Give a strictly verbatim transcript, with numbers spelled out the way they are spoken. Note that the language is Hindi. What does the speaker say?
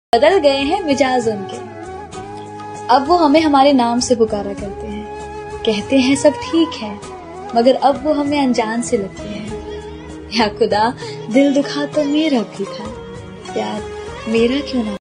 बदल गए हैं मिजाज उनके। अब वो हमें हमारे नाम से पुकारा करते हैं, कहते हैं सब ठीक है, मगर अब वो हमें अनजान से लगते हैं। या खुदा, दिल दुखा तो मेरा भी था, प्यार मेरा क्यों ना